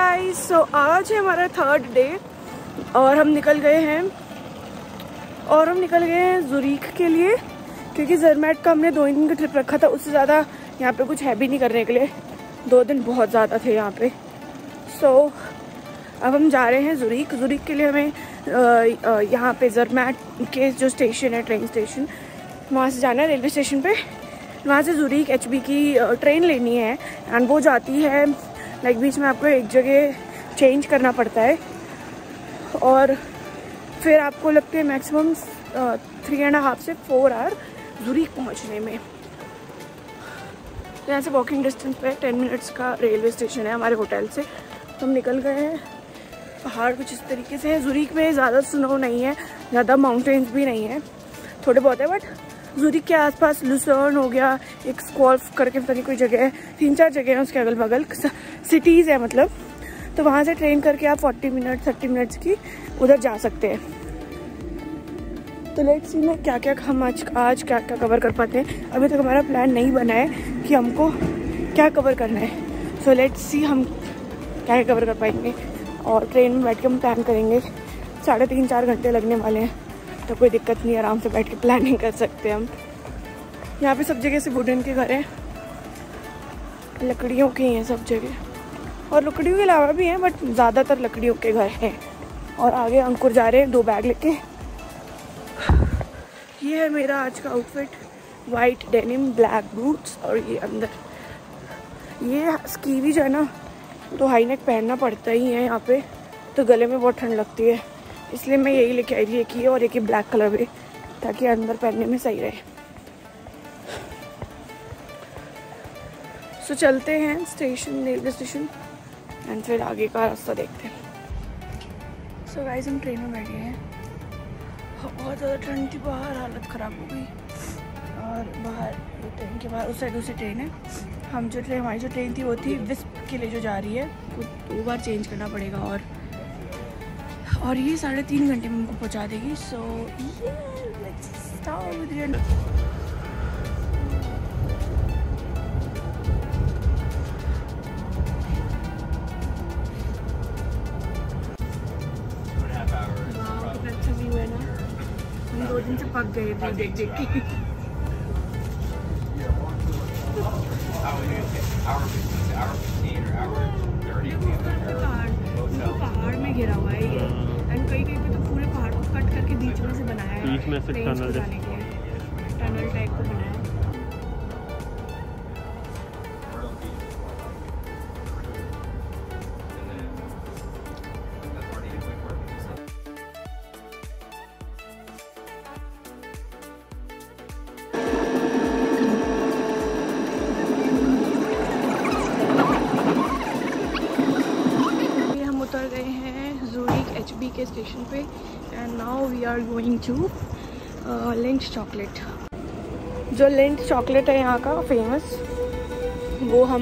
Guys, सो आज है हमारा 3rd डे और हम निकल गए हैं ज़ुरीक के लिए, क्योंकि ज़रमैट का हमने 2 दिन का ट्रिप रखा था। उससे ज़्यादा यहाँ पे कुछ है भी नहीं करने के लिए, 2 दिन बहुत ज़्यादा थे यहाँ पे। सो अब हम जा रहे हैं ज़ुरीक के लिए। हमें यहाँ पे ज़रमैट के जो स्टेशन है, ट्रेन स्टेशन, वहाँ से जाना है रेलवे स्टेशन पे। वहाँ से ज़ुरीक HB की ट्रेन लेनी है एंड वो जाती है लाइक बीच में आपको एक जगह चेंज करना पड़ता है और फिर आपको लगते हैं मैक्सिमम 3.5 से 4 आवर ज़ुरीक पहुँचने में। तो यहाँ से वॉकिंग डिस्टेंस पे 10 मिनट्स का रेलवे स्टेशन है हमारे होटल से। तो हम निकल गए हैं। पहाड़ कुछ इस तरीके से है। ज़ुरीक में ज़्यादा स्नो नहीं है, ज़्यादा माउंटेन्स भी नहीं है, थोड़े बहुत है। बट ज़ुरीक के आसपास लुसर्न हो गया, एक स्कॉल्फ करके पता नहीं कोई जगह है, 3-4 जगह हैं उसके अगल बगल सिटीज़ है मतलब। तो वहाँ से ट्रेन करके आप 30 मिनट्स की उधर जा सकते हैं। तो लेट्स सी में क्या हम आज क्या कवर कर पाते हैं। अभी तक हमारा प्लान नहीं बना है कि हमको क्या कवर करना है। सो लेट्स सी हम क्या कवर कर पाएंगे। और ट्रेन में बैठ के हम प्लान करेंगे। 3.5-4 घंटे लगने वाले हैं, तो कोई दिक्कत नहीं, आराम से बैठ के प्लानिंग कर सकते हैं हम। यहाँ पे सब जगह से वुडन के घर हैं, लकड़ियों के हैं सब जगह, और लकड़ियों के अलावा भी हैं बट ज़्यादातर लकड़ियों के घर हैं। और आगे अंकुर जा रहे हैं 2 बैग लेके। ये है मेरा आज का outfit, white denim, black boots, और ये अंदर ये स्कीवी जो है ना, तो हाई नेक पहनना पड़ता ही है यहाँ पे, तो गले में बहुत ठंड लगती है, इसलिए मैं यही लेके आई थी, एक ही और एक ही ब्लैक कलर में, ताकि अंदर पहनने में सही रहे। सो चलते हैं रेलवे स्टेशन एंड फिर आगे का रास्ता देखते हैं। सो गाइस, हम ट्रेन में बैठे हैं। बहुत ज़्यादा ठंड थी बाहर, हालत ख़राब हो गई। और बाहर ट्रेन के बाहर उस साइड दूसरी ट्रेन है। हमारी जो ट्रेन थी वो थी विस्प के लिए जो जा रही है, वो 2 बार चेंज करना पड़ेगा और ये 3.5 घंटे में हमको पहुंचा देगी। So let's start with your कितना अच्छा व्यू है ना। हम 2 दिन से पक गए थे देख के। पहाड़ में घिरा हुआ है ये, एंड कहीं पे तो पूरे पहाड़ को कट करके बीच में से बनाया है, बीच में से टनल टाइप को बनाया है। उतर गए हैं ज़ुरीक HB के स्टेशन पे and now we are going to Lindt chocolate. जो लिंच चॉकलेट है यहाँ का फेमस, वो हम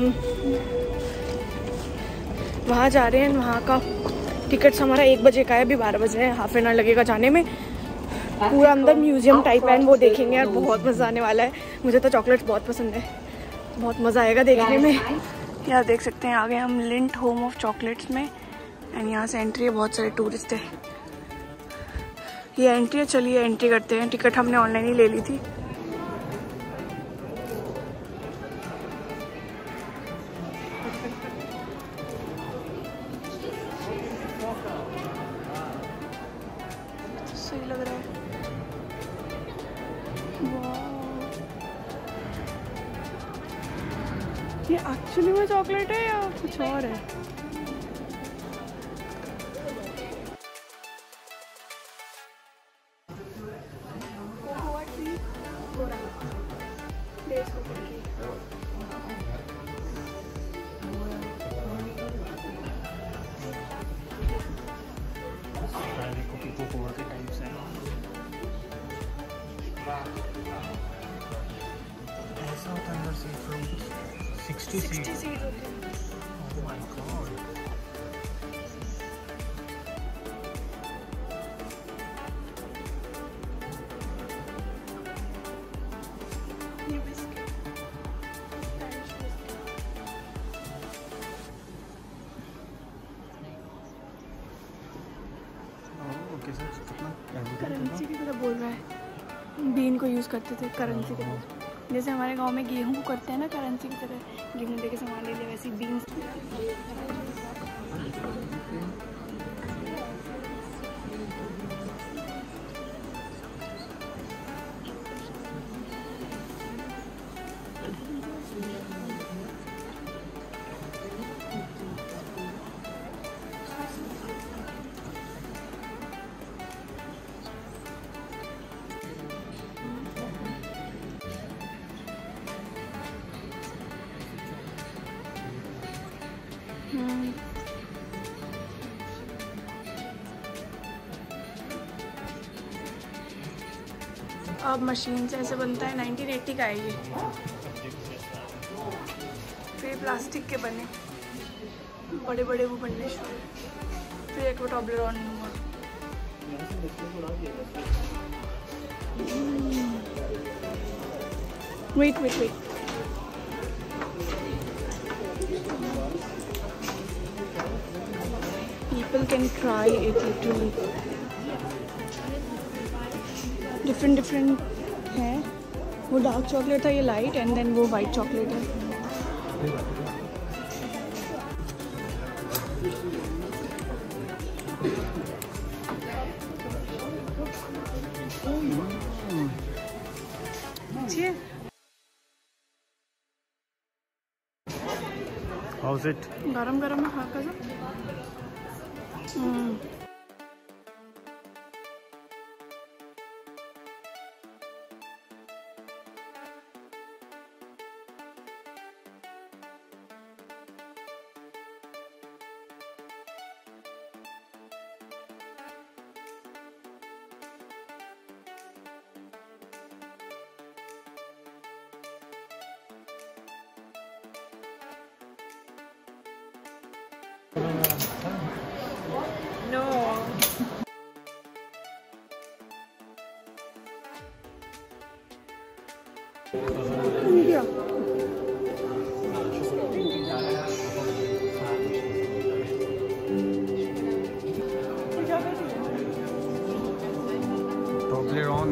वहाँ जा रहे हैं। वहाँ का टिकट्स हमारा 1 बजे का है, अभी 12 बजे है, हाफ एन आवर लगेगा जाने में। पूरा अंदर म्यूजियम टाइप है, वो देखेंगे यार, बहुत मज़ा आने वाला है। मुझे तो चॉकलेट्स बहुत पसंद है, बहुत मज़ा आएगा देखने में। यार देख सकते हैं आगे हम लिंट होम ऑफ चॉकलेट्स में, एंड यहाँ से एंट्री है, बहुत सारे टूरिस्ट है। ये एंट्री है, चलिए एंट्री करते हैं। टिकट हमने ऑनलाइन ही ले ली थी। सही लग रहा है। ये एक्चुअली में चॉकलेट है या कुछ और है? ऐसा होता है अंदर से 60 सीट होती है। Oh my God. ये बिस्किट 60 करेंसी की तरह बोल रहा है। बीन को यूज़ करते थे करेंसी की तरह, जैसे हमारे गांव में गेहूं को करते हैं ना करेंसी की तरह, गेहूं दे के सामान ले लिया, वैसे बीन्स। अब मशीन से ऐसे बनता है, 1980 का है ये। फिर प्लास्टिक के बने बड़े बड़े वो बनने शुरू, फिर एक वो टॉबलेरोन हुआ। Wait wait wait, people can try it literally. Different है। वो डार्क चॉकलेट था, ये लाइट, एंड देन वो वाइट चॉकलेट है। अच्छी है। How's it? गरम गरम है, खा कर। No. Yeah. Toblerone.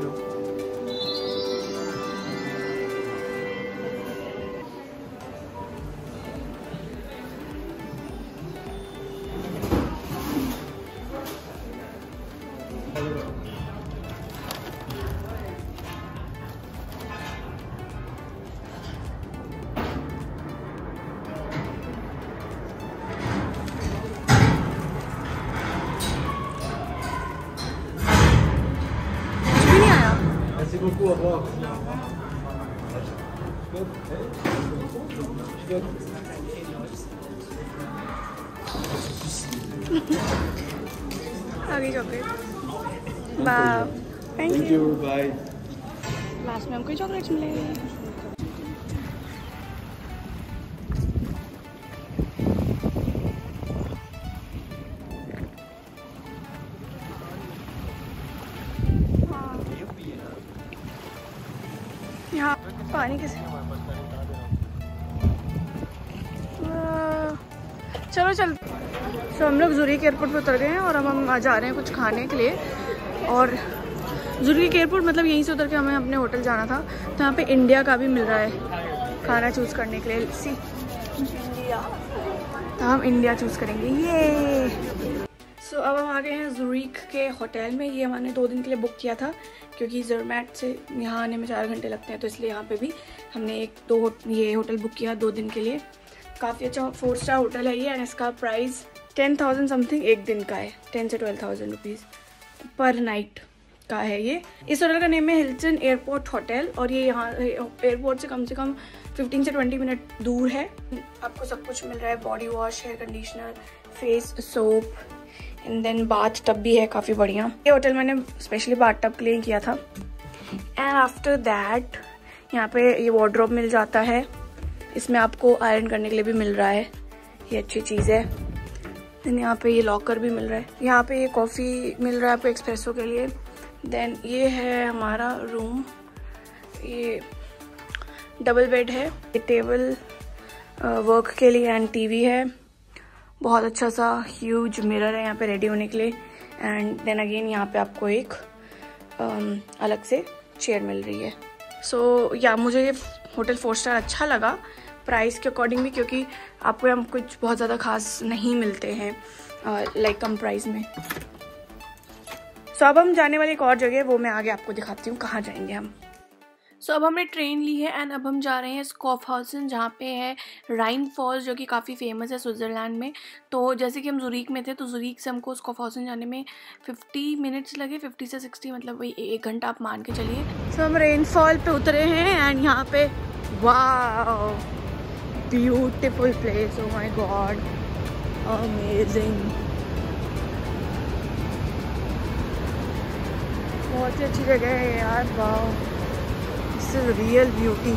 आगे chocolate. Bye. Thank you. Bye. Last में हमको चॉकलेट्स मिले। यहाँ पानी कैसे? चलो चल। तो हम लोग ज़ुरीक एयरपोर्ट पर उतर गए हैं और अब हम जा रहे हैं कुछ खाने के लिए। और ज़ुरीक एयरपोर्ट मतलब यहीं से उतर के हमें अपने होटल जाना था, तो यहाँ पे इंडिया का भी मिल रहा है खाना चूज़ करने के लिए। सी इंडिया, तो हम इंडिया चूज़ करेंगे ये। सो अब हम आ गए हैं ज़ुरीक के होटल में। ये हमने 2 दिन के लिए बुक किया था, क्योंकि ज़रमैट से यहाँ आने में 4 घंटे लगते हैं, तो इसलिए यहाँ पे भी हमने ये होटल बुक किया 2 दिन के लिए। काफ़ी अच्छा 4 स्टार होटल है ये, एंड इसका प्राइस 10,000 समथिंग एक दिन का है। 10 से 12,000 रुपीज़ पर नाइट का है ये। इस होटल का नेम है हिल्टन एयरपोर्ट होटल, और ये यहाँ एयरपोर्ट से कम 15 से 20 मिनट दूर है। आपको सब कुछ मिल रहा है, body wash, hair conditioner, face soap, and then bath tub भी है काफ़ी बढ़िया। ये होटल मैंने स्पेशली बाथ टब के लिए किया था। एंड आफ्टर दैट यहाँ पे ये वार्डरोब मिल जाता है, इसमें आपको आयरन करने के लिए भी मिल रहा है, ये अच्छी चीज़ है। देन यहाँ पे ये लॉकर भी मिल रहा है। यहाँ पे ये कॉफ़ी मिल रहा है आपको एक्सप्रेसो के लिए। देन ये है हमारा रूम, ये डबल बेड है, ये टेबल वर्क के लिए, एंड टीवी है, बहुत अच्छा सा ह्यूज मिरर है यहाँ पे रेडी होने के लिए। एंड देन अगेन यहाँ पे आपको एक अलग से चेयर मिल रही है। सो या मुझे ये होटल 4 स्टार अच्छा लगा प्राइस के अकॉर्डिंग भी, क्योंकि आपको यहाँ कुछ बहुत ज़्यादा खास नहीं मिलते हैं लाइक कम प्राइस में। सो अब हम जाने वाली एक और जगह, वो मैं आगे आपको दिखाती हूँ कहाँ जाएंगे हम। सो अब हमने ट्रेन ली है एंड अब हम जा रहे हैं स्कॉफहाउसन, जहाँ पे है राइन फॉल्स, जो कि काफ़ी फेमस है स्विट्ज़रलैंड में। तो जैसे कि हम ज़ुरीक में थे, तो ज़ुरीक से हमको स्कॉफहाउसन जाने में 50 मिनट्स लगे, 50 से 60, मतलब वही 1 घंटा आप मान के चलिए। सो हम रेनफॉल पे उतरे हैं एंड यहाँ पे wow beautiful place, oh my God amazing, बहुत ही अच्छी जगह है यार, wow this is real beauty.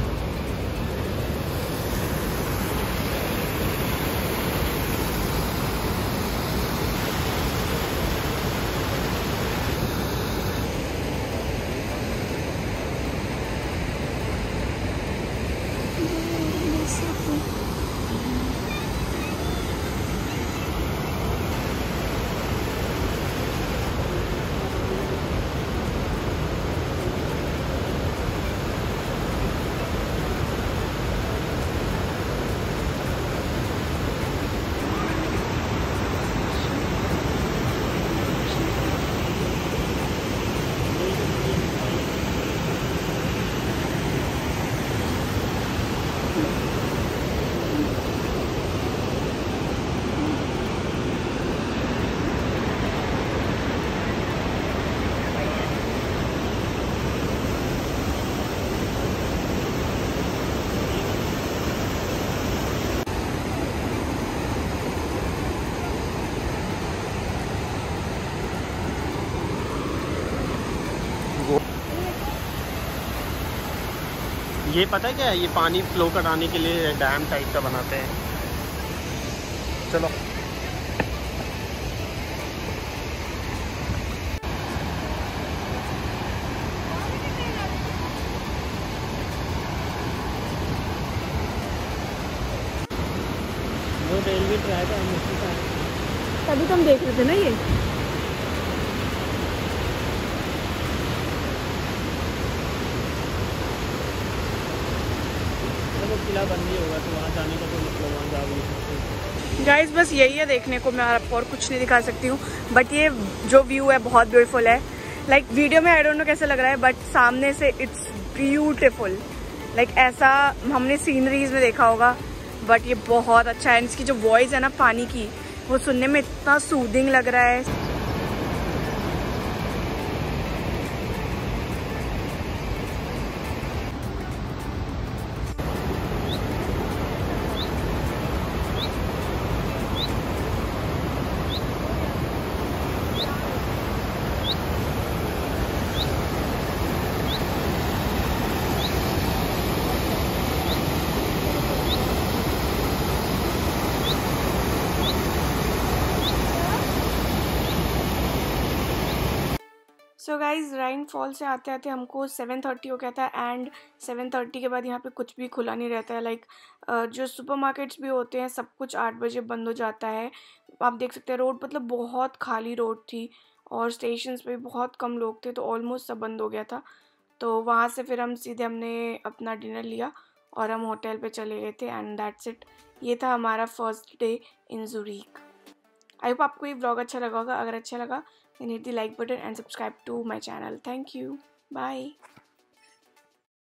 ये पता है क्या है, ये पानी फ्लो कराने के लिए डैम टाइप का बनाते हैं। चलो वो रेलवे ट्रैक है, तभी तो हम देख रहे थे ना ये। किला बंद ही होगा तो वहाँ जाने का तो मतलब वहाँ जा भी सकते। गाइस बस यही है देखने को, मैं आपको और कुछ नहीं दिखा सकती हूँ, बट ये जो व्यू है बहुत ब्यूटीफुल है। लाइक वीडियो में आई डोंट नो कैसा लग रहा है, बट सामने से इट्स ब्यूटीफुल। लाइक ऐसा हमने सीनरीज में देखा होगा, बट ये बहुत अच्छा है। इसकी जो वॉइस है ना पानी की, वो सुनने में इतना सूदिंग लग रहा है। सो गाइज राइन फॉल से आते आते हमको 7:30 हो गया था एंड 7:30 के बाद यहाँ पे कुछ भी खुला नहीं रहता है। लाइक जो सुपरमार्केट्स भी होते हैं सब कुछ 8 बजे बंद हो जाता है। आप देख सकते हैं रोड मतलब बहुत खाली रोड थी और स्टेशंस पे बहुत कम लोग थे, तो ऑलमोस्ट सब बंद हो गया था। तो वहाँ से फिर हम सीधे हमने अपना डिनर लिया और हम होटल पे चले गए थे एंड दैट्स इट। ये था हमारा first day in Zurich. I hope आपको ये व्लॉग अच्छा लगा होगा। अगर अच्छा लगा then hit the like button and subscribe to my channel. Thank you. Bye.